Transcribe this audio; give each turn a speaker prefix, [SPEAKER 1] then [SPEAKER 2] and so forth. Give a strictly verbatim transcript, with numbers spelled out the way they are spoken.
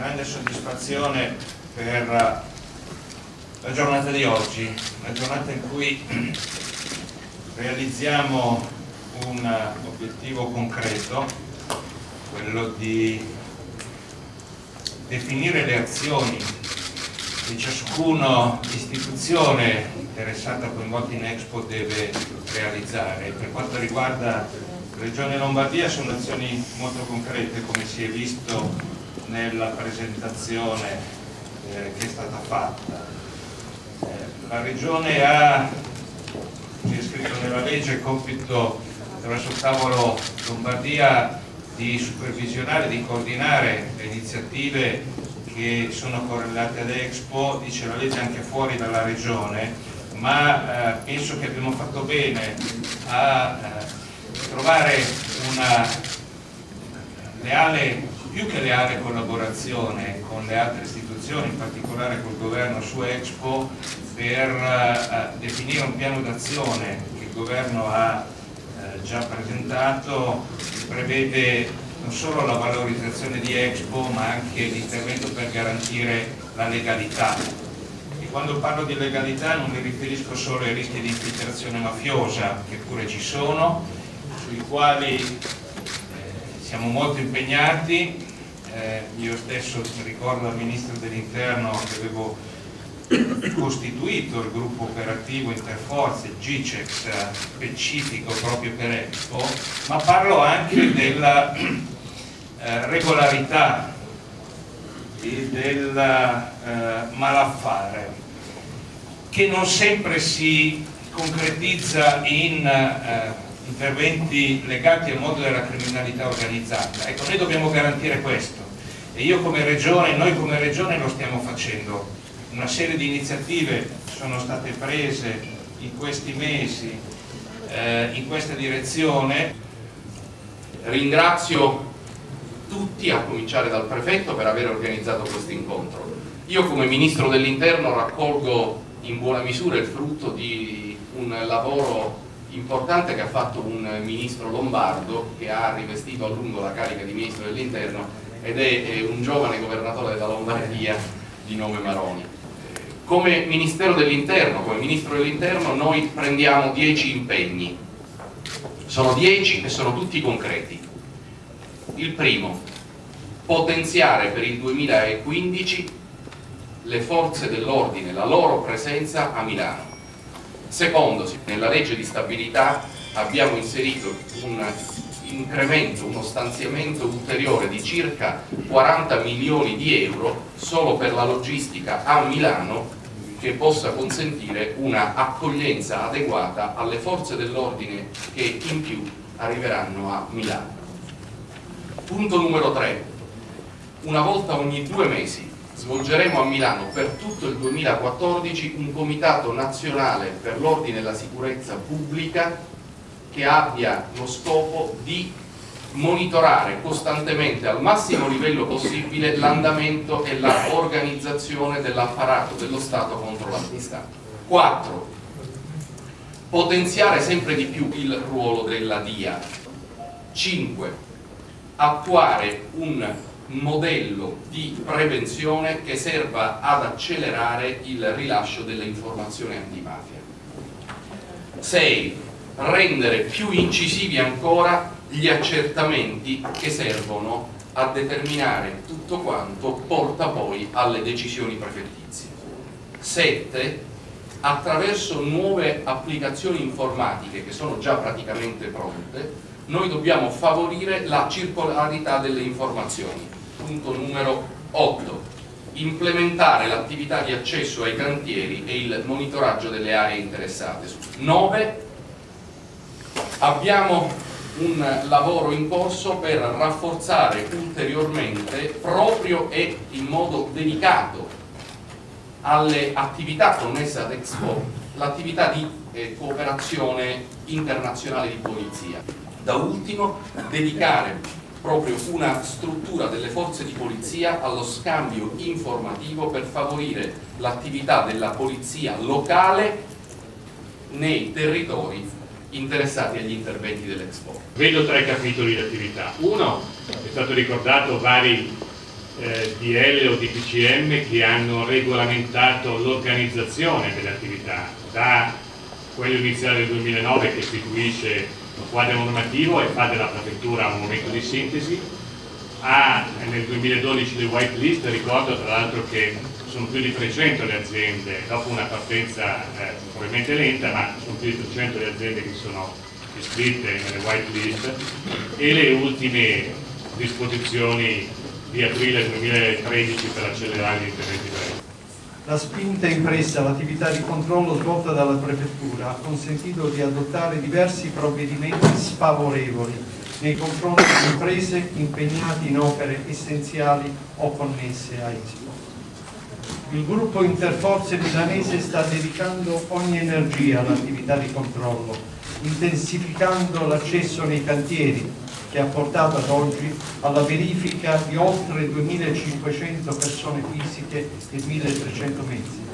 [SPEAKER 1] grande soddisfazione per la giornata di oggi, una giornata in cui realizziamo un obiettivo concreto, quello di definire le azioni che ciascuna istituzione interessata coinvolta in Expo deve realizzare. Per quanto riguarda la Regione Lombardia sono azioni molto concrete, come si è visto nella presentazione eh, che è stata fatta. Eh, la Regione ha, come è scritto nella legge, il compito attraverso il tavolo Lombardia di supervisionare, di coordinare le iniziative che sono correlate ad Expo, dice la legge, anche fuori dalla Regione, ma eh, penso che abbiamo fatto bene a eh, trovare una leale, più che leale collaborazione con le altre istituzioni, in particolare col governo su Expo, per eh, definire un piano d'azione che il governo ha eh, già presentato, che prevede non solo la valorizzazione di Expo ma anche l'intervento per garantire la legalità. E quando parlo di legalità non mi riferisco solo ai rischi di infiltrazione mafiosa, che pure ci sono, sui quali eh, siamo molto impegnati. Eh, io stesso ricordo al Ministro dell'Interno che avevo costituito il gruppo operativo interforze G C E X specifico proprio per Expo, ma parlo anche della eh, regolarità e del eh, malaffare, che non sempre si concretizza in eh, interventi legati al mondo della criminalità organizzata. Ecco, noi dobbiamo garantire questo e io come Regione, noi come Regione lo stiamo facendo. Una serie di iniziative sono state prese in questi mesi eh, in questa direzione.
[SPEAKER 2] Ringrazio tutti, a cominciare dal prefetto, per aver organizzato questo incontro. Io come Ministro dell'Interno raccolgo in buona misura il frutto di un lavoro importante che ha fatto un ministro lombardo, che ha rivestito a lungo la carica di Ministro dell'Interno, ed è un giovane governatore della Lombardia di nome Maroni. Come Ministero dell'Interno, come Ministro dell'Interno, noi prendiamo dieci impegni. Sono dieci e sono tutti concreti. Il primo, potenziare per il duemilaquindici le forze dell'ordine, la loro presenza a Milano. Secondo, nella legge di stabilità abbiamo inserito un incremento, uno stanziamento ulteriore di circa quaranta milioni di euro solo per la logistica a Milano, che possa consentire una accoglienza adeguata alle forze dell'ordine che in più arriveranno a Milano. Punto numero tre. Una volta ogni due mesi svolgeremo a Milano per tutto il duemilaquattordici un comitato nazionale per l'ordine e la sicurezza pubblica che abbia lo scopo di monitorare costantemente al massimo livello possibile l'andamento e l'organizzazione dell'apparato dello Stato contro l'antistato. quattro. Potenziare sempre di più il ruolo della D I A. cinque. Attuare un modello di prevenzione che serva ad accelerare il rilascio delle informazioni antimafia. sei. Rendere più incisivi ancora gli accertamenti che servono a determinare tutto quanto porta poi alle decisioni prefettizie. sette. Attraverso nuove applicazioni informatiche che sono già praticamente pronte, noi dobbiamo favorire la circolarità delle informazioni. Punto numero otto. Implementare l'attività di accesso ai cantieri e il monitoraggio delle aree interessate. nove. Abbiamo un lavoro in corso per rafforzare ulteriormente, proprio e in modo dedicato alle attività connesse ad Expo, l'attività di eh, cooperazione internazionale di polizia. Da ultimo, dedicare proprio una struttura delle forze di polizia allo scambio informativo per favorire l'attività della polizia locale nei territori interessati agli interventi dell'Expo.
[SPEAKER 3] Vedo tre capitoli di attività. Uno, è stato ricordato, vari eh, D L o di P C M che hanno regolamentato l'organizzazione delle attività, da quello iniziale del duemilanove che istituisce il quadro normativo e fa della prefettura un momento di sintesi, a nel duemiladodici le white list. Ricordo tra l'altro che sono più di trecento le aziende, dopo una partenza eh, probabilmente lenta, ma sono più di trecento le aziende che sono iscritte nelle white list, e le ultime disposizioni di aprile duemilatredici per accelerare gli interventi brevi.
[SPEAKER 4] La spinta impressa all'attività di controllo svolta dalla Prefettura ha consentito di adottare diversi provvedimenti sfavorevoli nei confronti di imprese impegnate in opere essenziali o connesse a Expo. Il gruppo Interforze milanese sta dedicando ogni energia all'attività di controllo, intensificando l'accesso nei cantieri, che ha portato ad oggi alla verifica di oltre duemilacinquecento persone fisiche e milletrecento mezzi.